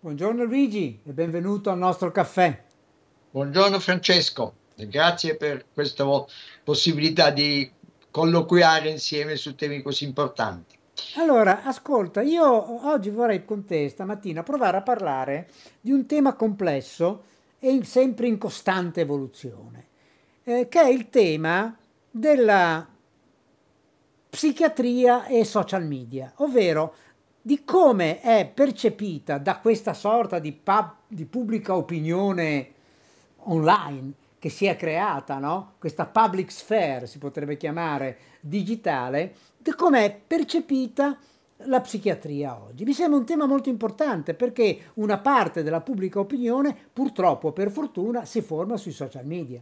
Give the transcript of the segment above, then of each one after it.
Buongiorno Luigi e benvenuto al nostro caffè. Buongiorno Francesco, grazie per questa possibilità di colloquiare insieme su temi così importanti. Allora, ascolta, io oggi vorrei con te stamattina provare a parlare di un tema complesso e sempre in costante evoluzione, che è il tema della psichiatria e social media, ovvero di come è percepita da questa sorta di pubblica opinione online che si è creata, no? Questa public sphere si potrebbe chiamare digitale, di come è percepita la psichiatria oggi. Mi sembra un tema molto importante perché una parte della pubblica opinione, purtroppo per fortuna, si forma sui social media.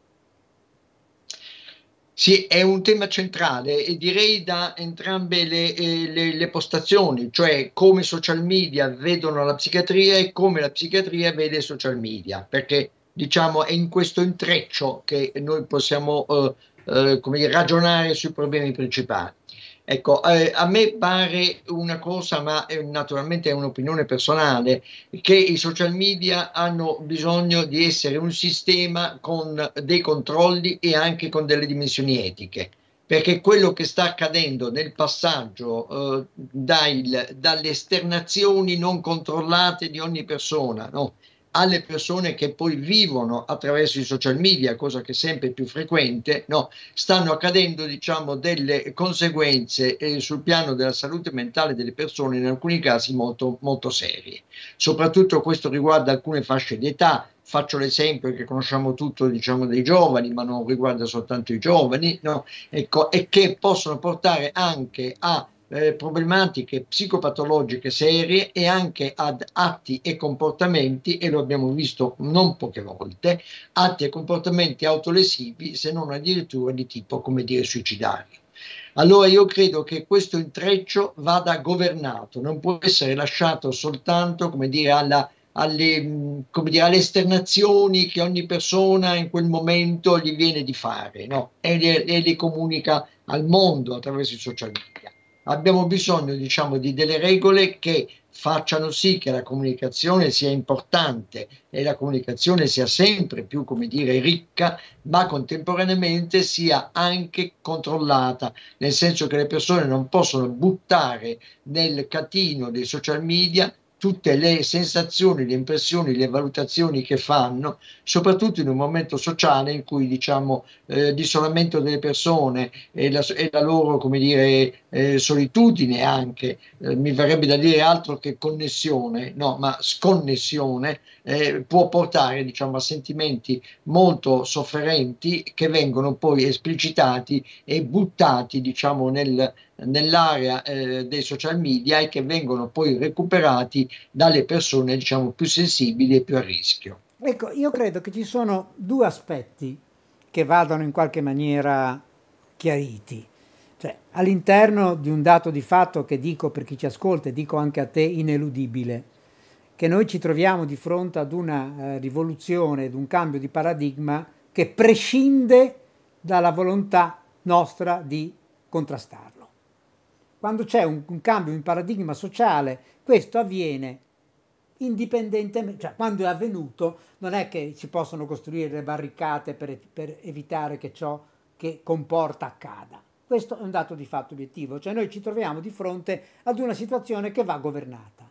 Sì, è un tema centrale e direi da entrambe le postazioni, cioè come i social media vedono la psichiatria e come la psichiatria vede i social media, perché diciamo è in questo intreccio che noi possiamo come dire, ragionare sui problemi principali. Ecco, a me pare una cosa, ma naturalmente è un'opinione personale, che i social media hanno bisogno di essere un sistema con dei controlli e anche con delle dimensioni etiche, perché quello che sta accadendo nel passaggio dalle esternazioni non controllate di ogni persona, no? Alle persone che poi vivono attraverso i social media, cosa che è sempre più frequente, no? Stanno accadendo, diciamo, delle conseguenze sul piano della salute mentale delle persone, in alcuni casi molto, molto serie. Soprattutto questo riguarda alcune fasce di età. Faccio l'esempio che conosciamo tutto, diciamo, dei giovani, ma non riguarda soltanto i giovani, no? Ecco, e che possono portare anche a problematiche psicopatologiche serie e anche ad atti e comportamenti, e lo abbiamo visto non poche volte, atti e comportamenti autolesivi, se non addirittura di tipo, come dire, suicidario. Allora io credo che questo intreccio vada governato, non può essere lasciato soltanto, come dire, come dire, alle esternazioni che ogni persona in quel momento gli viene di fare, no? E le comunica al mondo attraverso i social media. Abbiamo bisogno, diciamo, di delle regole che facciano sì che la comunicazione sia importante e la comunicazione sia sempre più, come dire, ricca, ma contemporaneamente sia anche controllata, nel senso che le persone non possono buttare nel catino dei social media tutte le sensazioni, le impressioni, le valutazioni che fanno, soprattutto in un momento sociale in cui, diciamo, l'isolamento delle persone e la loro, come dire, solitudine anche, mi verrebbe da dire altro che connessione, no, ma sconnessione, può portare, diciamo, a sentimenti molto sofferenti che vengono poi esplicitati e buttati, diciamo, nell'area dei social media e che vengono poi recuperati dalle persone, diciamo, più sensibili e più a rischio. Ecco, io credo che ci sono due aspetti che vadano in qualche maniera chiariti. Cioè, all'interno di un dato di fatto che dico per chi ci ascolta e dico anche a te ineludibile, che noi ci troviamo di fronte ad una rivoluzione, ad un cambio di paradigma che prescinde dalla volontà nostra di contrastarlo. Quando c'è un cambio in paradigma sociale, questo avviene indipendentemente, cioè quando è avvenuto non è che si possono costruire le barricate per evitare che ciò che comporta accada. Questo è un dato di fatto obiettivo, cioè noi ci troviamo di fronte ad una situazione che va governata,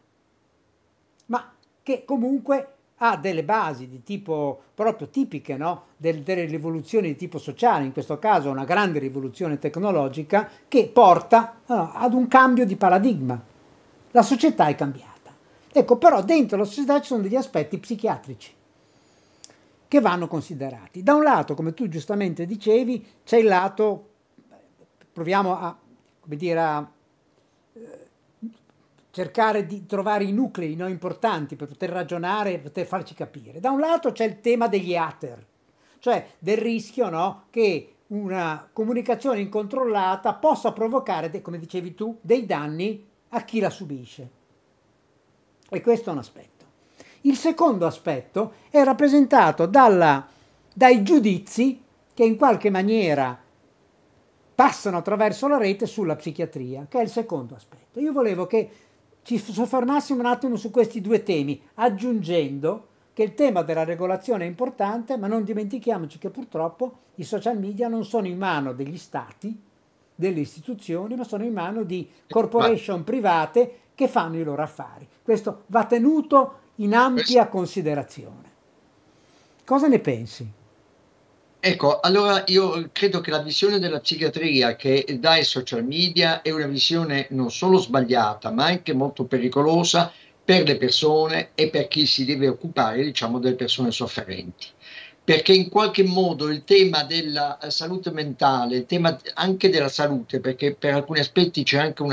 ma che comunque ha delle basi di tipo proprio tipiche, no? Delle rivoluzioni di tipo sociale, in questo caso una grande rivoluzione tecnologica che porta ad un cambio di paradigma. La società è cambiata. Ecco, però dentro la società ci sono degli aspetti psichiatrici che vanno considerati. Da un lato, come tu giustamente dicevi, c'è il lato, proviamo a, come dire, a cercare di trovare i nuclei, no, importanti per poter ragionare e poter farci capire. Da un lato c'è il tema degli hater, cioè del rischio, no, che una comunicazione incontrollata possa provocare, come dicevi tu, dei danni a chi la subisce. E questo è un aspetto. Il secondo aspetto è rappresentato dai giudizi che in qualche maniera passano attraverso la rete sulla psichiatria, che è il secondo aspetto. Io volevo che ci soffermassimo un attimo su questi due temi, aggiungendo che il tema della regolazione è importante, ma non dimentichiamoci che purtroppo i social media non sono in mano degli stati, delle istituzioni, ma sono in mano di Ma corporation private che fanno i loro affari. Questo va tenuto in questo ampia considerazione. Cosa ne pensi? Ecco, allora io credo che la visione della psichiatria che dà i social media è una visione non solo sbagliata, ma anche molto pericolosa per le persone e per chi si deve occupare, diciamo, delle persone sofferenti. Perché in qualche modo il tema della salute mentale, il tema anche della salute, perché per alcuni aspetti c'è anche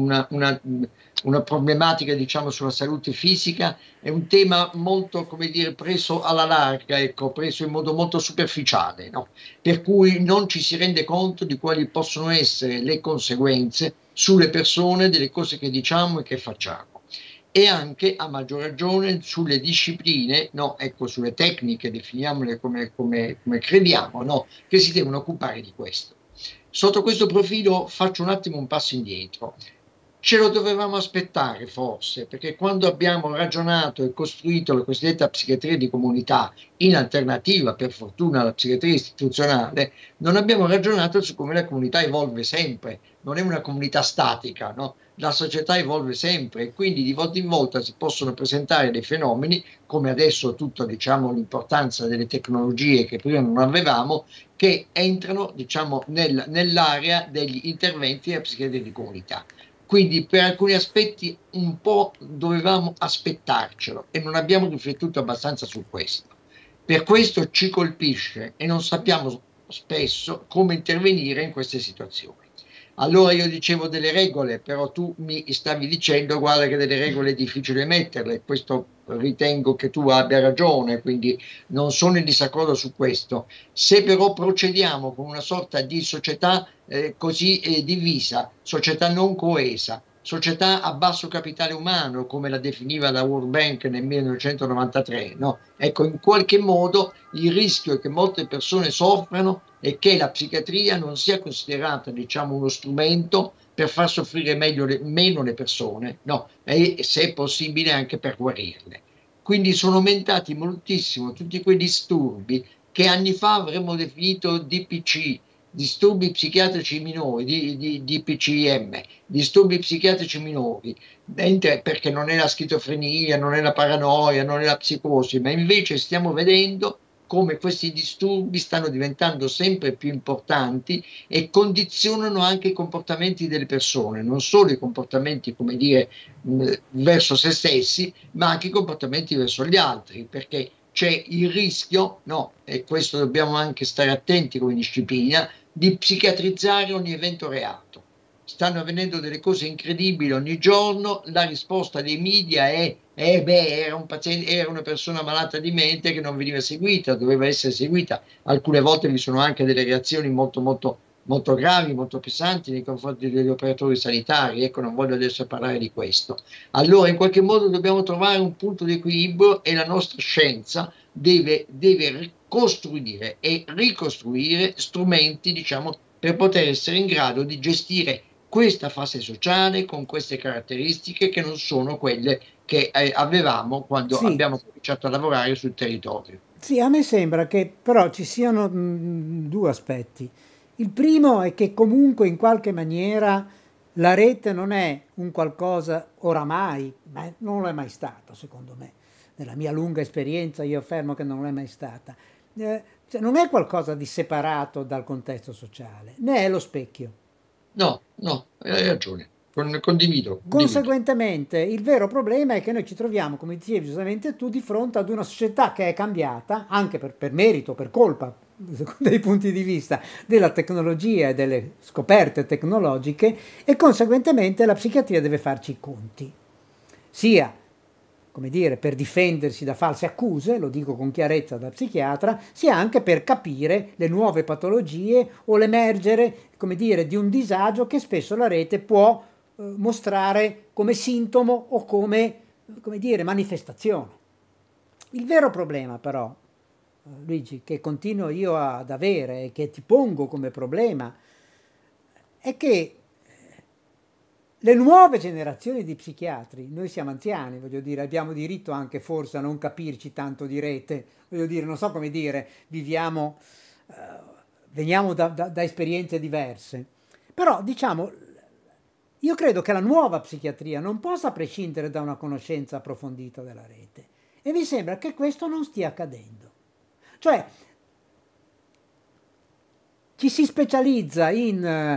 una problematica, diciamo, sulla salute fisica, è un tema molto, come dire, preso alla larga, ecco, preso in modo molto superficiale, no? Per cui non ci si rende conto di quali possono essere le conseguenze sulle persone delle cose che diciamo e che facciamo. E anche a maggior ragione sulle discipline, no, ecco, sulle tecniche, definiamole come crediamo, no, che si devono occupare di questo. Sotto questo profilo faccio un attimo un passo indietro. Ce lo dovevamo aspettare forse, perché quando abbiamo ragionato e costruito la cosiddetta psichiatria di comunità, in alternativa per fortuna alla psichiatria istituzionale, non abbiamo ragionato su come la comunità evolve sempre, non è una comunità statica, no? La società evolve sempre e quindi di volta in volta si possono presentare dei fenomeni, come adesso tutta, diciamo, l'importanza delle tecnologie che prima non avevamo, che entrano, diciamo, nell'area degli interventi della psichiatria di comunità. Quindi per alcuni aspetti un po' dovevamo aspettarcelo e non abbiamo riflettuto abbastanza su questo. Per questo ci colpisce e non sappiamo spesso come intervenire in queste situazioni. Allora io dicevo delle regole, però tu mi stavi dicendo guarda che delle regole è difficile metterle, questo ritengo che tu abbia ragione, quindi non sono in disaccordo su questo. Se però procediamo con una sorta di società così divisa, società non coesa, società a basso capitale umano, come la definiva la World Bank nel 1993, no? Ecco, in qualche modo il rischio è che molte persone soffrano e che la psichiatria non sia considerata, diciamo, uno strumento per far soffrire meno le persone, no? E se è possibile anche per guarirle. Quindi sono aumentati moltissimo tutti quei disturbi che anni fa avremmo definito DPC, disturbi psichiatrici minori, di DPCM, disturbi psichiatrici minori, perché non è la schizofrenia, non è la paranoia, non è la psicosi, ma invece stiamo vedendo come questi disturbi stanno diventando sempre più importanti e condizionano anche i comportamenti delle persone, non solo i comportamenti, come dire, verso se stessi, ma anche i comportamenti verso gli altri, perché c'è il rischio, no, e questo dobbiamo anche stare attenti come disciplina, di psichiatrizzare ogni evento reato. Stanno avvenendo delle cose incredibili ogni giorno, la risposta dei media è beh, era un paziente, era una persona malata di mente che non veniva seguita, doveva essere seguita. Alcune volte vi sono anche delle reazioni molto gravi, molto pesanti nei confronti degli operatori sanitari. Ecco, non voglio adesso parlare di questo. Allora, in qualche modo dobbiamo trovare un punto di equilibrio e la nostra scienza deve costruire e ricostruire strumenti, diciamo, per poter essere in grado di gestire questa fase sociale con queste caratteristiche che non sono quelle che avevamo quando Sì, abbiamo cominciato a lavorare sul territorio. sì, a me sembra che però ci siano due aspetti. Il primo è che comunque in qualche maniera la rete non è un qualcosa oramai, ma non lo è mai stato, secondo me. Nella mia lunga esperienza io affermo che non lo è mai stata. Cioè, non è qualcosa di separato dal contesto sociale, ne è lo specchio. No, no, hai ragione. Condivido, condivido. Conseguentemente, il vero problema è che noi ci troviamo, come dicevi giustamente tu, di fronte ad una società che è cambiata, anche per merito, per colpa, dai punti di vista della tecnologia e delle scoperte tecnologiche, e conseguentemente la psichiatria deve farci i conti, sia, come dire, per difendersi da false accuse, lo dico con chiarezza da psichiatra, sia anche per capire le nuove patologie o l'emergere, come dire, di un disagio che spesso la rete può mostrare come sintomo o come dire, manifestazione. Il vero problema però, Luigi, che continuo io ad avere e che ti pongo come problema, è che le nuove generazioni di psichiatri, noi siamo anziani, voglio dire, abbiamo diritto anche forse a non capirci tanto di rete, voglio dire, non so come dire, viviamo, veniamo da esperienze diverse, però diciamo, io credo che la nuova psichiatria non possa prescindere da una conoscenza approfondita della rete e mi sembra che questo non stia accadendo. Cioè, ci si specializza in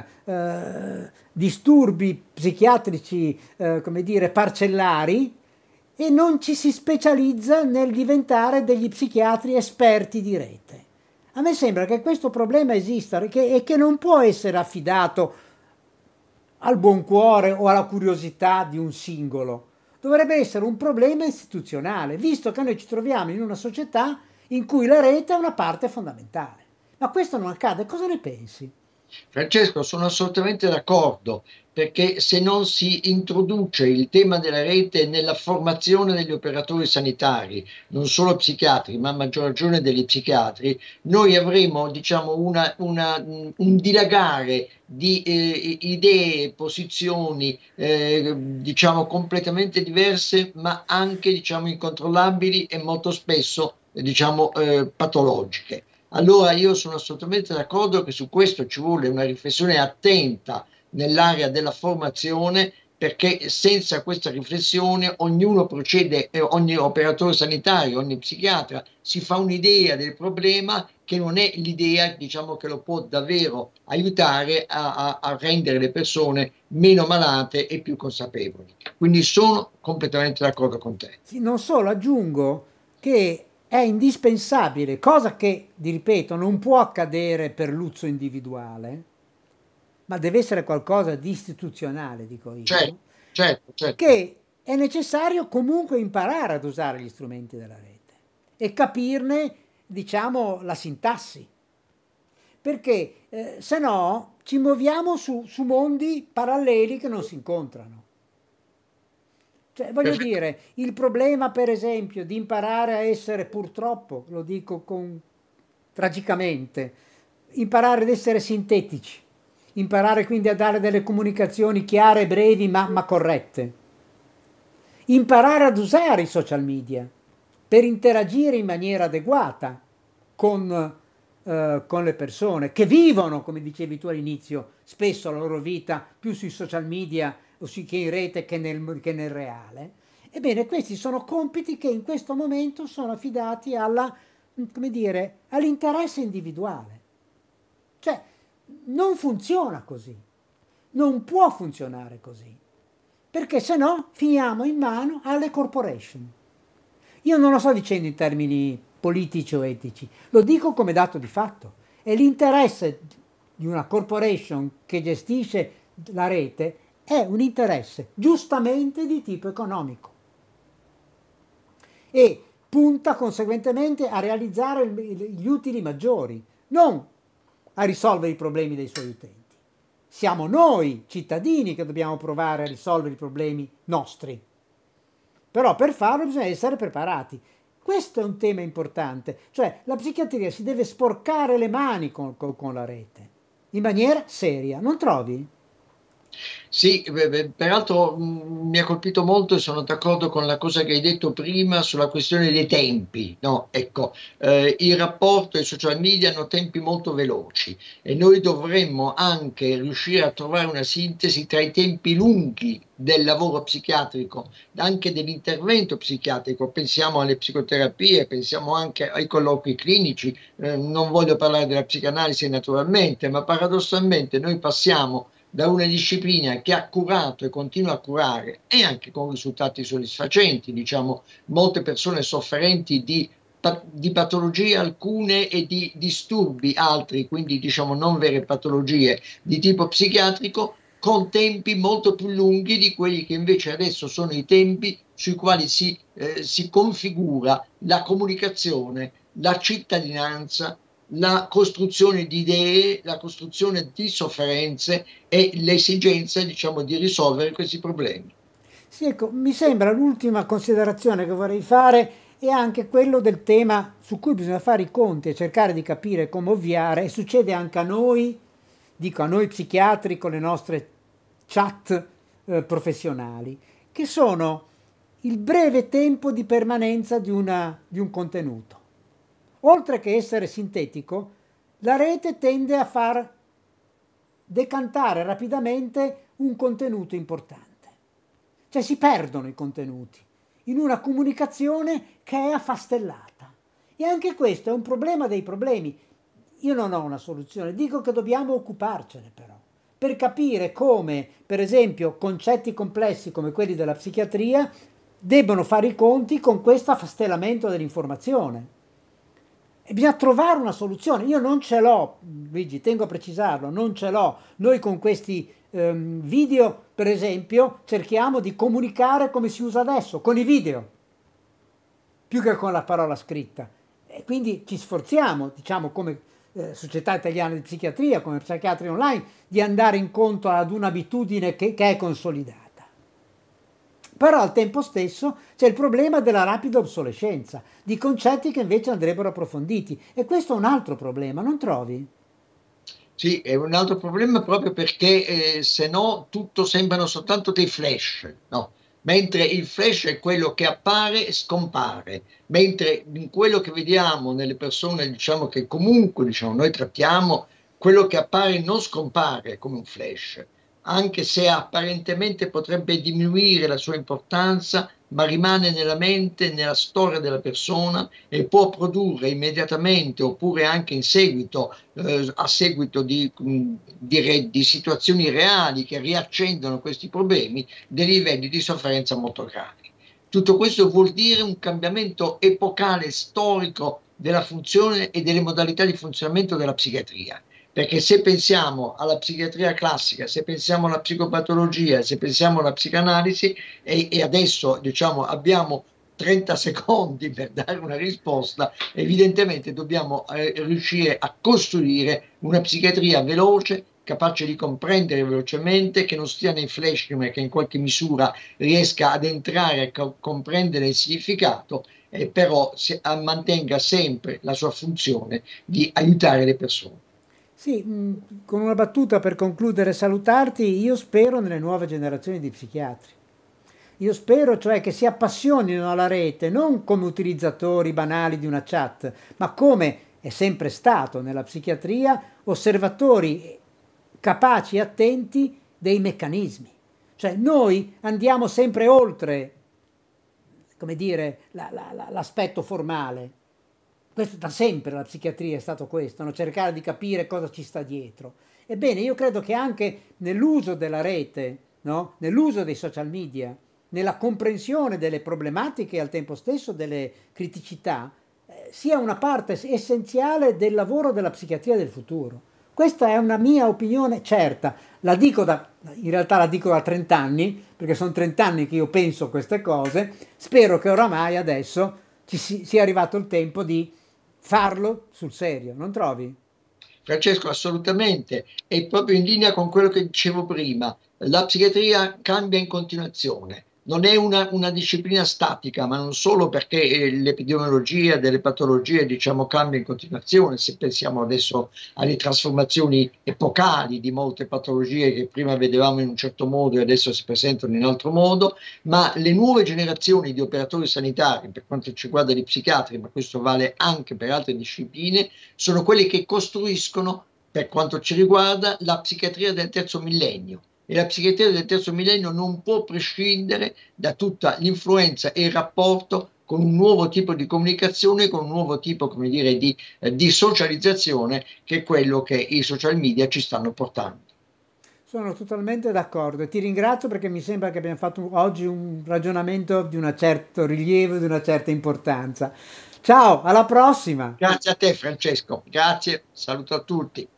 disturbi psichiatrici, come dire, parcellari e non ci si specializza nel diventare degli psichiatri esperti di rete. A me sembra che questo problema esista e che non può essere affidato al buon cuore o alla curiosità di un singolo. Dovrebbe essere un problema istituzionale, visto che noi ci troviamo in una società in cui la rete è una parte fondamentale. Ma questo non accade, cosa ne pensi? Francesco, sono assolutamente d'accordo, perché se non si introduce il tema della rete nella formazione degli operatori sanitari, non solo psichiatri, ma a maggior ragione degli psichiatri, noi avremo, diciamo, un dilagare di idee, posizioni, diciamo, completamente diverse, ma anche, diciamo, incontrollabili e molto spesso, diciamo, patologiche. Allora io sono assolutamente d'accordo che su questo ci vuole una riflessione attenta nell'area della formazione, perché senza questa riflessione ognuno procede, ogni operatore sanitario, ogni psichiatra si fa un'idea del problema che non è l'idea, diciamo, che lo può davvero aiutare a rendere le persone meno malate e più consapevoli. Quindi sono completamente d'accordo con te. Sì, non solo, aggiungo che è indispensabile, cosa che, ti ripeto, non può accadere per l'uzzo individuale, ma deve essere qualcosa di istituzionale, dico Certo, io, certo, certo. che è necessario comunque imparare ad usare gli strumenti della rete e capirne, diciamo, la sintassi, perché se no ci muoviamo su mondi paralleli che non si incontrano. Cioè, voglio Perfetto. dire, il problema, per esempio, di imparare a essere, purtroppo, lo dico tragicamente, imparare ad essere sintetici, imparare quindi a dare delle comunicazioni chiare, brevi, ma corrette. Imparare ad usare i social media per interagire in maniera adeguata con le persone che vivono, come dicevi tu all'inizio, spesso la loro vita più sui social media o che in rete che nel reale. Ebbene, questi sono compiti che in questo momento sono affidati come dire, all'interesse individuale. Cioè, non funziona così, non può funzionare così, perché se no finiamo in mano alle corporation. Io non lo sto dicendo in termini politici o etici, lo dico come dato di fatto. E l'interesse di una corporation che gestisce la rete è un interesse giustamente di tipo economico e punta conseguentemente a realizzare gli utili maggiori, non a risolvere i problemi dei suoi utenti. Siamo noi, cittadini, che dobbiamo provare a risolvere i problemi nostri. Però per farlo bisogna essere preparati. Questo è un tema importante, cioè la psichiatria si deve sporcare le mani con la rete, in maniera seria, non trovi? Sì, peraltro mi ha colpito molto e sono d'accordo con la cosa che hai detto prima sulla questione dei tempi. No, ecco, il rapporto e i social media hanno tempi molto veloci e noi dovremmo anche riuscire a trovare una sintesi tra i tempi lunghi del lavoro psichiatrico, anche dell'intervento psichiatrico. Pensiamo alle psicoterapie, pensiamo anche ai colloqui clinici. Non voglio parlare della psicanalisi naturalmente, ma paradossalmente noi passiamo da una disciplina che ha curato e continua a curare e anche con risultati soddisfacenti, diciamo, molte persone sofferenti di patologie alcune e di disturbi altri, quindi diciamo non vere patologie di tipo psichiatrico, con tempi molto più lunghi di quelli che invece adesso sono i tempi sui quali si configura la comunicazione, la cittadinanza, la costruzione di idee, la costruzione di sofferenze e l'esigenza, diciamo, di risolvere questi problemi. Sì, ecco, mi sembra l'ultima considerazione che vorrei fare è anche quello del tema su cui bisogna fare i conti e cercare di capire come ovviare, e succede anche a noi, dico a noi psichiatri con le nostre chat professionali, che sono il breve tempo di permanenza di un contenuto. Oltre che essere sintetico, la rete tende a far decantare rapidamente un contenuto importante. Cioè si perdono i contenuti in una comunicazione che è affastellata. E anche questo è un problema dei problemi. Io non ho una soluzione, dico che dobbiamo occuparcene però, per capire come, per esempio, concetti complessi come quelli della psichiatria debbono fare i conti con questo affastellamento dell'informazione. E bisogna trovare una soluzione. Io non ce l'ho, Luigi, tengo a precisarlo, non ce l'ho. Noi con questi video, per esempio, cerchiamo di comunicare come si usa adesso, con i video, più che con la parola scritta. E quindi ci sforziamo, diciamo, come Società Italiana di Psichiatria, come Psichiatri Online, di andare incontro ad un'abitudine che è consolidata. Però al tempo stesso c'è il problema della rapida obsolescenza, di concetti che invece andrebbero approfonditi. E questo è un altro problema, non trovi? Sì, è un altro problema proprio perché se no tutto sembrano soltanto dei flash, no? Mentre il flash è quello che appare e scompare, mentre in quello che vediamo nelle persone, diciamo che comunque diciamo, noi trattiamo, quello che appare non scompare come un flash, anche se apparentemente potrebbe diminuire la sua importanza, ma rimane nella mente, nella storia della persona e può produrre immediatamente oppure anche in seguito, a seguito di situazioni reali che riaccendono questi problemi, dei livelli di sofferenza molto gravi. Tutto questo vuol dire un cambiamento epocale, storico della funzione e delle modalità di funzionamento della psichiatria. Perché se pensiamo alla psichiatria classica, se pensiamo alla psicopatologia, se pensiamo alla psicanalisi, e adesso diciamo abbiamo 30 secondi per dare una risposta, evidentemente dobbiamo riuscire a costruire una psichiatria veloce, capace di comprendere velocemente, che non stia nei flash, ma che in qualche misura riesca ad entrare a comprendere il significato, e però mantenga sempre la sua funzione di aiutare le persone. Sì, con una battuta per concludere e salutarti, io spero nelle nuove generazioni di psichiatri. Io spero cioè che si appassionino alla rete non come utilizzatori banali di una chat, ma come è sempre stato nella psichiatria, osservatori capaci e attenti dei meccanismi. Cioè noi andiamo sempre oltre, come dire, l'aspetto formale. Questo da sempre la psichiatria è stato questo, no? Cercare di capire cosa ci sta dietro. Ebbene, io credo che anche nell'uso della rete, no? Nell'uso dei social media, nella comprensione delle problematiche e al tempo stesso delle criticità, sia una parte essenziale del lavoro della psichiatria del futuro. Questa è una mia opinione certa, in realtà la dico da 30 anni, perché sono 30 anni che io penso queste cose, spero che oramai adesso sia arrivato il tempo di farlo sul serio, non trovi? Francesco, assolutamente, è proprio in linea con quello che dicevo prima. La psichiatria cambia in continuazione, non è una disciplina statica, ma non solo perché l'epidemiologia delle patologie, diciamo, cambia in continuazione. Se pensiamo adesso alle trasformazioni epocali di molte patologie che prima vedevamo in un certo modo e adesso si presentano in altro modo, ma le nuove generazioni di operatori sanitari, per quanto ci riguarda gli psichiatri, ma questo vale anche per altre discipline, sono quelli che costruiscono, per quanto ci riguarda, la psichiatria del terzo millennio. E la psichiatria del terzo millennio non può prescindere da tutta l'influenza e il rapporto con un nuovo tipo di comunicazione, con un nuovo tipo, come dire, di socializzazione, che è quello che i social media ci stanno portando. Sono totalmente d'accordo e ti ringrazio perché mi sembra che abbiamo fatto oggi un ragionamento di un certo rilievo, di una certa importanza. Ciao, alla prossima! Grazie a te, Francesco. Grazie, saluto a tutti.